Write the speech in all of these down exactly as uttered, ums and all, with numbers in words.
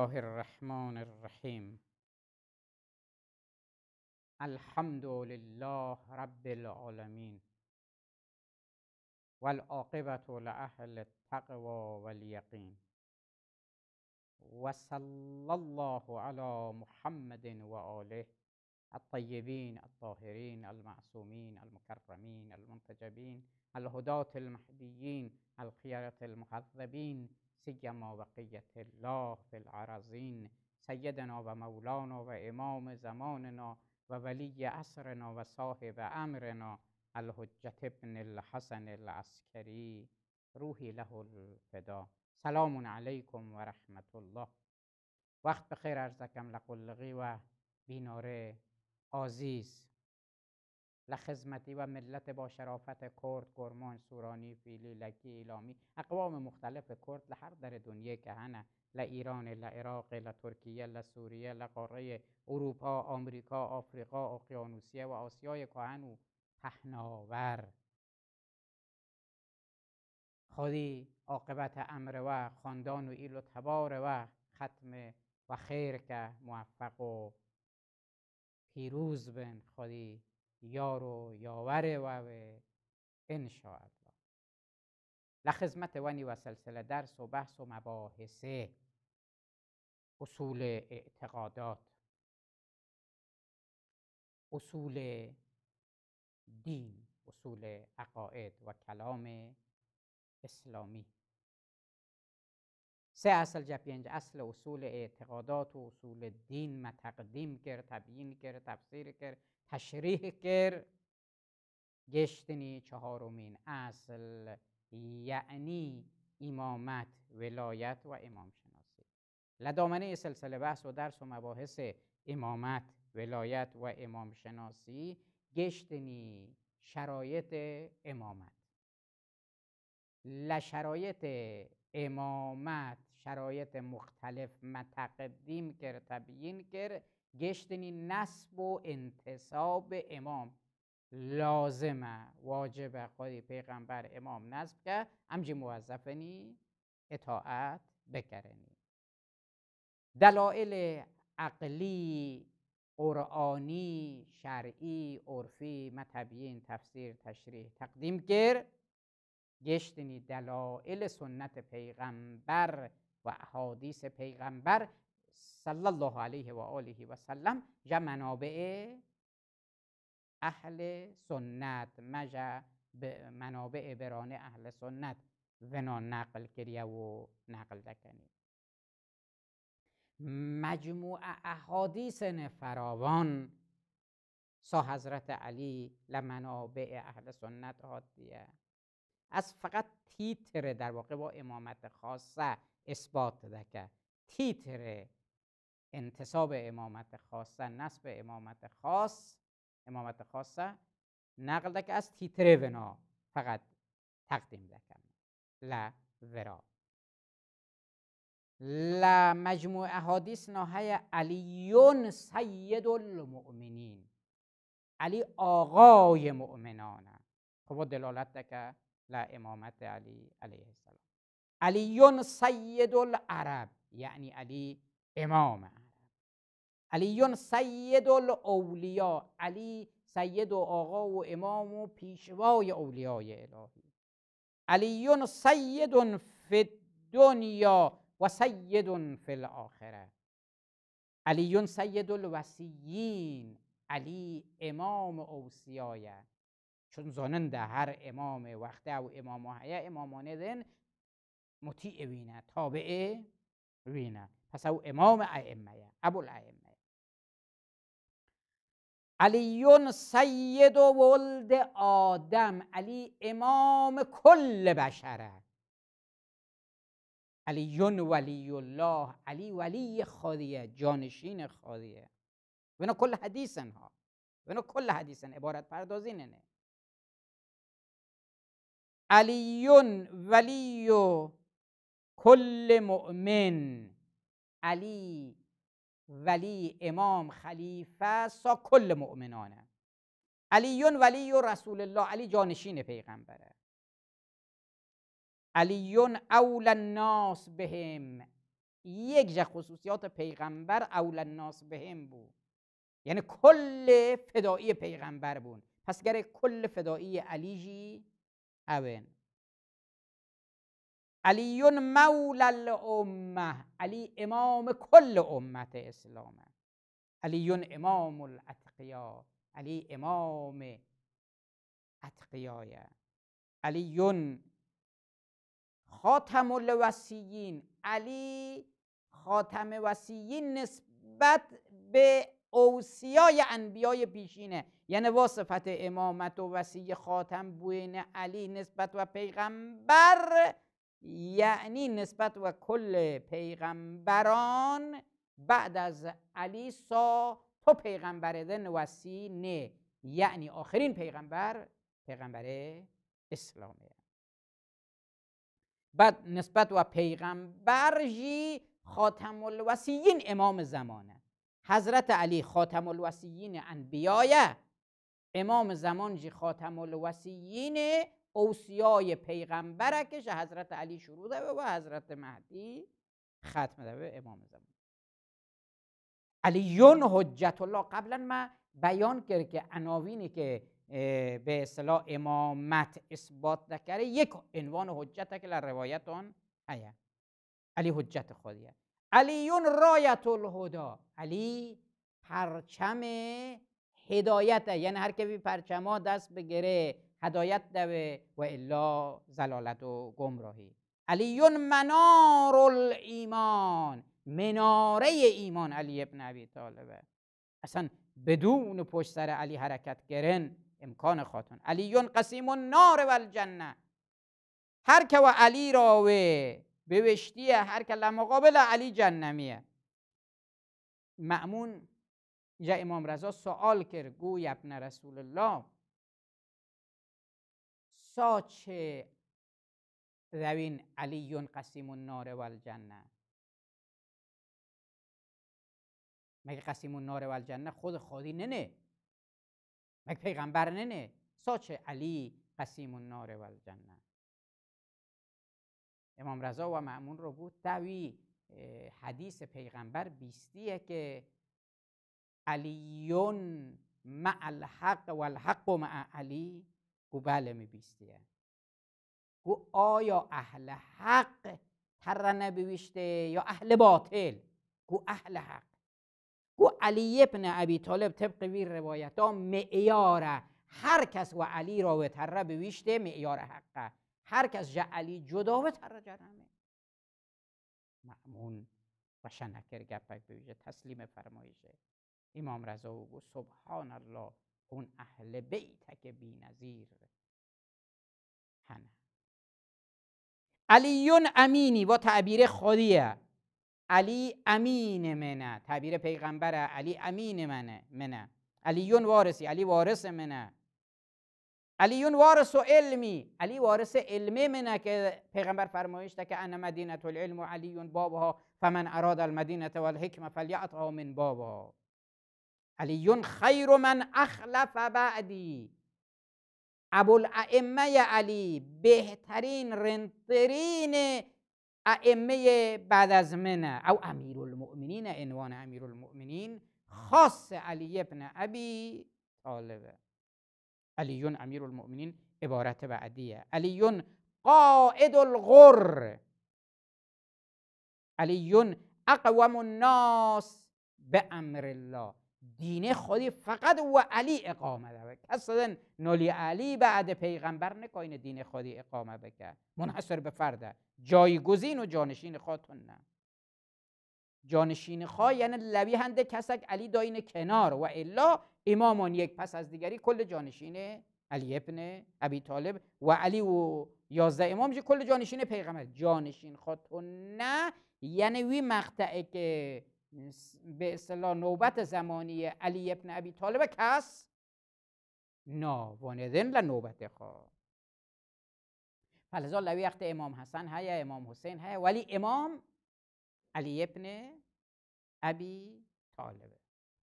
الله الرحمن الرحیم. الحمد لله رب العالمین والعاقبة لأهل التقوى والیقین و صلی الله علی محمد و آله الطیبین الطاهرین المعصومین المکرمین المنتجبین الهداة المهدیین الخیرة المهذبین سیما بقیة الله فی الارضین سیدنا و مولانا و امام زماننا و ولی عصرنا و صاحب امرنا الحجة ابن الحسن العسکری روحی له الفدا. سلام علیکم و رحمت الله. وقت بخیر عرض دکم لقلقی و بیناره عزیز لخدمتی و ملت با شرافت کرد، کرمان، سورانی، فیلی، لکی، ایلامی، اقوام مختلف کرد لهر در دنیا که هنه، لایران، لعراق، لترکیه، لسوریه، لقاره اروپا، آمریکا، آفریقا، اقیانوسیه و آسیای کهن و پهناور. خودی عاقبت امر و خاندان و ایل و تبار و ختم و خیر که موفق و پیروز بن. خودی یار و یاور و انشاءالله لخدمت ونی و سلسله درس و بحث و مباحث اصول اعتقادات، اصول دین، اصول عقاید و کلام اسلامی. سه اصل جا پنج اصل اصول اعتقادات و اصول دین ما تقدیم کرد، تبیین کرد، تفسیر کرد، تشریح کرد. گشتنی چهارمین اصل یعنی امامت، ولایت و امام شناسی. لدامنه سلسله بحث و درس و مباحث امامت، ولایت و امام شناسی گشتنی شرایط امامت. لشرایط امامت شرایط مختلف متقدیم کرد، تبیین کرد. گشتنی نسب و انتصاب امام لازمه، واجبه. خودی پیغمبر امام نسب که امجی موظفنی اطاعت بکرنی. دلائل عقلی، قرآنی، شرعی، عرفی ما تبیین، تفسیر، تشریح، تقدیم کرد. گشتنی دلائل سنت پیغمبر و احادیث پیغمبر صلی الله علیه و آله و سلم جا منابع اهل سنت، مجا منابع برانه اهل سنت ونا نقل کریه و نقل دکنی. مجموع احادیث فراوان سا حضرت علی لمنابع اهل سنت هاتیه. از فقط تیتر در واقع با امامت خاصه اثبات دکه. تیتر انتصاب امامت خاصه، نسب امامت خاص، امامت خاصه نقل دکه از تیتر ونا فقط تقدیم دکم. لا ورا لا مجموع احادیث ناهای علیون سید المؤمنین، علی آقای مؤمنانه. خب دلالت دکه لا امامت علی علیه السلام. علیون سید العرب یعنی علی امام عرب. علیون سید الاولیاء، علی سید و آقا و امام و پیشوای اولیای الهی. علیون سید فی الدنیا و سید فی الاخره. علیون سید الوصیین، علی امام اوصیایه. چون زننده هر امام وقته او امام های امامانه دن مطیع وینه، تابعه وینه. پس او امام ائمه، ابو الائمه. علیون سید ولد آدم، علی امام کل بشره. علیون ولی الله، علی ولی خودیه، جانشین خودیه. وینا کل حدیثن ها، وینا کل حدیثن عبارت پردازی نه. علیون ولی کل مؤمن، علی ولی امام خلیفه سا کل مؤمنانه. علیون ولی رسول الله، علی جانشین پیغمبره. علیون اول الناس بهم، یک جا خصوصیات پیغمبر اول الناس بهم بود، یعنی کل فدایی پیغمبر بود. پس گر کل فدایی علی جی اوین. علی مولا الامه، علی امام کل امت اسلامه. علی امام الاتقیا، علی امام اتقیایه. علی خاتم الوصیین، علی خاتم وصیین نسبت به اوصیای انبیای پیشینه، یعنی واسفت امامت و وصی خاتم بوین علی نسبت و پیغمبر، یعنی نسبت و کل پیغمبران بعد از علی سا تو پیغمبر دن وصی نه، یعنی آخرین پیغمبر پیغمبر اسلامه. بعد نسبت و پیغمبر جی خاتم الوصیین امام زمانه. حضرت علی خاتم الوصیین انبیایه، امام زمان جی خاتم الوصیین اوصیای پیغمبره که حضرت علی شروع ده و حضرت مهدی ختم ده به امام زمان. علیون حجت الله. قبلا من بیان کرد که عناوینی که به اصطلاح امامت اثبات نکره یک عنوان حجت که روایت آن هیا. علی حجت خودیه. علیون رایت الهدا، علی پرچم هدایت، یعنی هر که بی پرچما دست بگیره هدایت دوه و الا زلالت و گمراهی. علیون منار الایمان، مناره ایمان علی ابن ابی طالبه. اصلا بدون پشت سر علی حرکت کردن امکان خاتون. علیون قسیم النار و الجنه، هر که و علی را و بوشتیه، هر که لمقابل علی جنمیه. مأمون جا امام رضا سوال کرد، گوی ابن رسول الله ساچه روین علیون قسیم النار و الجنه، مگه قسیم النار و الجنه خود خودی ننه، مگه پیغمبر ننه، ساچه علی قسیم النار و الجنه. امام رضا و مأمون رو بود دوی حدیث پیغمبر بیستیه که علیون مع الحق و الحق مع علی. گو بله می بیستیه. گو آیا اهل حق تر نبویشته یا اهل باطل؟ گو اهل حق. گو علی ابن ابی طالب طبق وی روایت ها معیاره، هر کس و علی را و تر بویشته معیار حقه، هر کس جا علی جدا و تر جرمه. مأمون و شنکر گپک بویشه تسلیم فرمایشه. امام رضا گو سبحان الله اون اهل بیتک بی نظیر هنه. علیون امینی و تعبیر خودیه، علی امین منه، تعبیر پیغمبره، علی امین منه منه. علیون وارثی، علی وارث منه. علیون وارث و علمی، علی وارث علمه منه که پیغمبر فرمایش ده که انا مدینه العلم و علیون بابها فمن اراد المدینه والحکمه فلیعطها من بابها. علیون خیر من اخلف بعدی، ابوالائمه علی بهترین رنترین ائمه بعد از منه، او امیر المؤمنین، عنوان امیر المؤمنین خاص علی ابن ابی طالبه. علیون امیر المؤمنین عبارت بعدیه. علیون قائد الغر، علیون اقوم الناس به امر الله. دین خودی فقط و علی اقامه ده، اصلا نولی علی بعد پیغمبر نکاین دین خودی اقامه بکه، منحصر به فرده، جایگزین و جانشین خودتون نه. جانشین خواه یعنی لوی هنده کسک علی داین کنار، و الا امامان یک پس از دیگری کل جانشین علی ابن ابی طالب و علی و یازده امام جی کل جانشین پیغمبر. جانشین خودتون نه یعنی وی مقطعه که به اصطلاح نوبت زمانی علی ابن ابی طالب کس نا واندن لنوبت خواه. فلذا لوی وقت امام حسن هیا، امام حسین هیا، ولی امام علی ابن ابی طالب.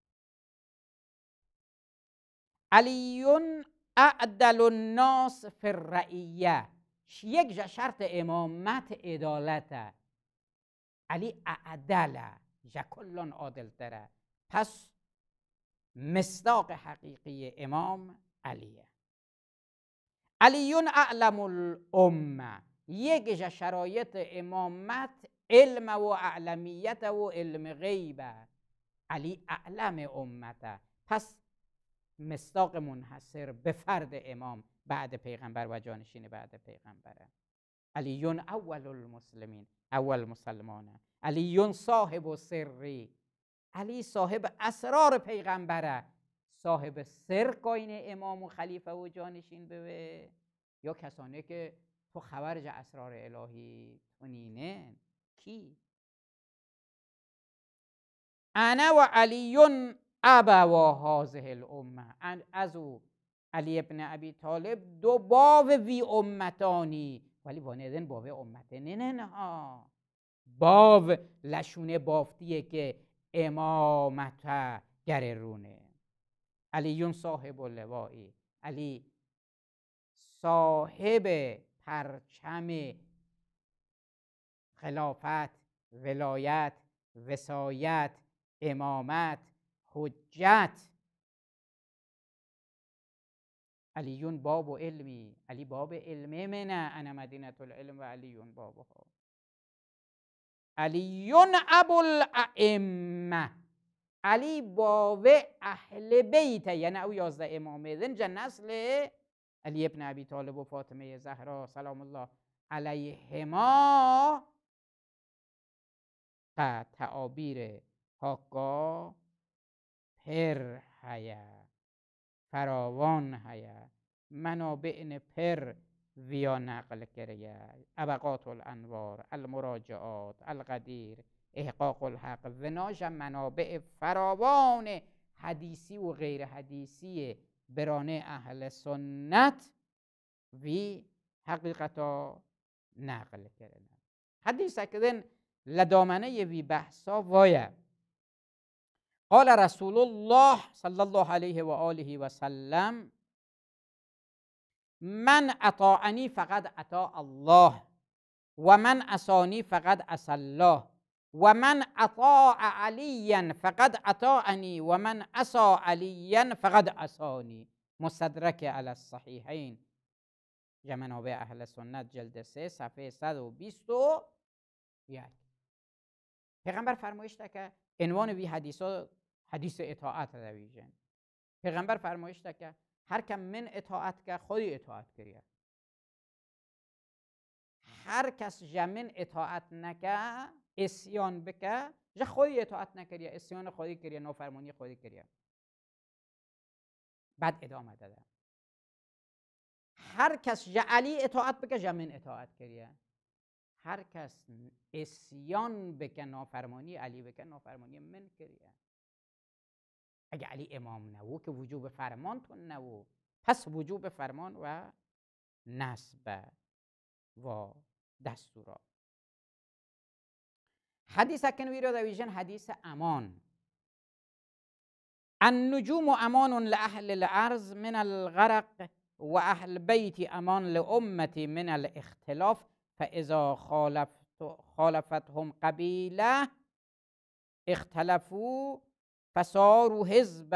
علیون اعدل الناس فی الرعیه، یک جا شرط امامت عدالته. علی اعدل جکلون عادل تره. پس مصداق حقیقی امام علیه. علیون اعلم الامه. یک شرایط امامت علم و اعلمیت و علم غیبه. علی اعلم امته. پس مصداق منحصر به فرد امام بعد پیغمبر و جانشین بعد پیغمبره. علیون اول المسلمین، اول مسلمانه. علیون صاحب سری. علی صاحب اسرار پیغمبره. صاحب سر کوین امام و خلیفه و جانشین بوه، یا کسانی که تو خبرج اسرار الهی تونینه کی؟ انا و علیون ابوا هذه الامه. از او علی ابن ابی طالب دو باو وی امتانی، ولی وانیدن باو امته نه نه ها. باو لشونه بافتیه که امامت گررونه. علیون صاحب اللوائی. علی صاحب پرچم خلافت، ولایت، وصایت، امامت، حجت. علیون باب و علمی. علی باب علمه منه. انا مدینه العلم و علیون بابها. علیون ابو الائمه. علی باب اهل بیت، یعنی او یازده امامه دن نسل علی ابن ابی طالب و فاطمه زهرا سلام الله علیهما. تا تعابیر حقا پر هیا، فراوان هیا. منابع پر ویا نقل کریه. ابقات الانوار، المراجعات، القدیر، احقاق الحق. وناش منابع فراوان حدیثی و غیر حدیثی برانه اهل سنت وی حقیقتا نقل کرده. حدیث اکدن لدامنه وی بحثا وایا. قال رسول الله صلی الله علیه و آله و سلم من اطاعنی فقد اطاع الله و من عصانی فقد عصی الله و من اطاع علیا فقد اطاعنی و من عصی علیا فقد عصانی. مستدرک علی الصحیحین، منابع اهل سنت جلد سه صفحه صد و بیست و یک. پیغمبر فرمایش ده که عنوان وی حدیثا حدیث اطاعت رویجن. پیغمبر فرمایش ده که هر کم من اطاعت که خودی اطاعت کریه. هر کس جمن اطاعت نکه اسیان بکه جا خودی اطاعت نکریه، اسیان خودی کریه، نافرمانی خودی کریه. بعد ادامه داده هر کس جا علی اطاعت بکه جمن اطاعت کریه. هر کس اسیان بکه نافرمانی علی بکه نافرمانی من کریه. اگه علی امام نو که وجوب فرمان تون نو، پس وجوب فرمان و نسب و دستورا. حدیث کنوی رو دویجن حدیث امان. النجوم امان لأهل الارض من الغرق و اهل بیت امان لامتی من الاختلاف فاذا خالفت خالفتهم قبیله اختلفوا فصاروا حزب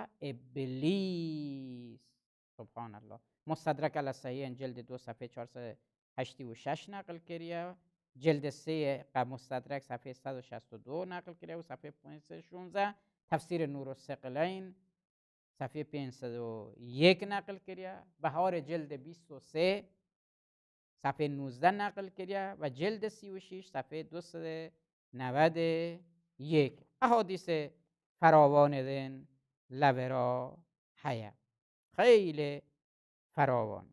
ابلیس. سبحان الله. مستدرک علی الصحیحین جلد دو صفحه چهارصد و هشتاد و شش نقل کریه. جلد سه مستدرک صفحه صد و شصت و دو نقل کریه و صفحه پانصد و شانزده. تفسیر نور الثقلین صفحه پانصد و یک نقل کریه. بهار جلد بیست و سه صفحه نوزده نقل کریه و جلد سی و شش صفحه دویست و نود و یک. احادیث فراوان دن لورا حیا، خیلی فراوان.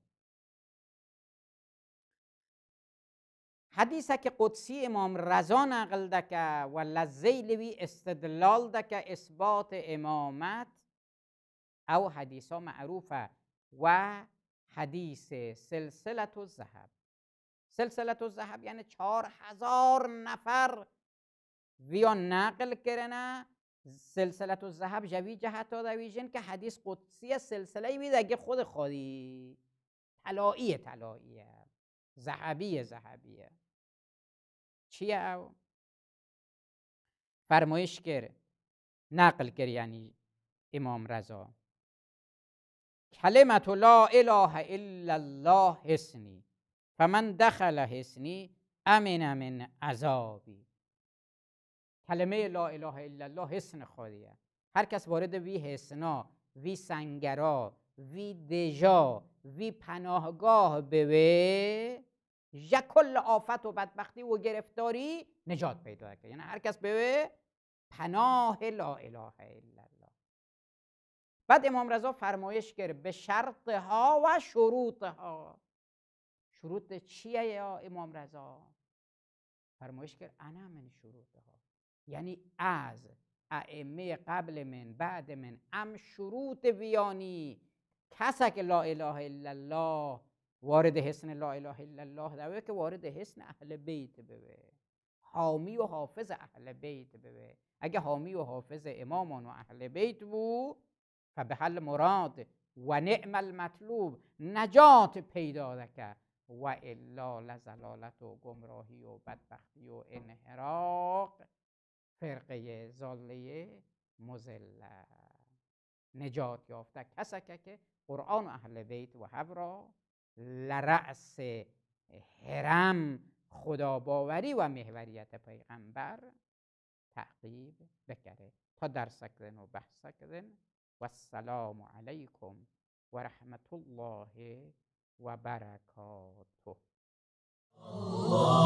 حدیثه که قدسی امام رضا نقل دکه و لزیلوی استدلال دکه اثبات امامت او حدیثا معروفه و حدیث سلسلت الذهب. سلسلت الذهب یعنی چهار هزار نفر ویا نقل کرنه. سلسلت الذهب جوی جهتا دویجن که حدیث قدسی سلسله وی دگه خود خودی طلائیه طلائیه ذهبیه ذهبیه. چیه او؟ فرمایش کرد، نقل کرد یعنی امام رضا، کلمت لا اله الا الله حصنی فمن دخل حصنی امن من عذابی. کلمه لا اله الا الله حصن خودیه. هر کس وارد وی حصنا، وی سنگرا، وی دژا، وی پناهگاه بوه، یا کل آفت و بدبختی و گرفتاری نجات پیدا کرد. یعنی هر کس بوه پناه لا اله الا الله. بعد امام رضا فرمایش کرد به شرطها و شروطها. شروط چیه یا امام رضا؟ فرمایش کرد انا من شروطها، یعنی از ائمه قبل من بعد من ام شروط ویانی کسا که لا اله الا الله وارد حصن لا اله الا الله دوه که وارد حصن اهل بیت بوه، حامی و حافظ اهل بیت بوه. اگه حامی و حافظ امامان و اهل بیت بو فبحل مراد و نعم المطلوب، نجات پیدا دکه، و الا لزلالت و گمراهی و بدبختی و انحراق، فرقه ضاله مضله. نجات یافته کسکه که قرآن و اهل بیت و حبرا لرأس حرم خدا باوری و محوریت پیغمبر تعقیب بکره. تا درسک دن و بحثک دن. و السلام علیکم و رحمت الله و برکاته.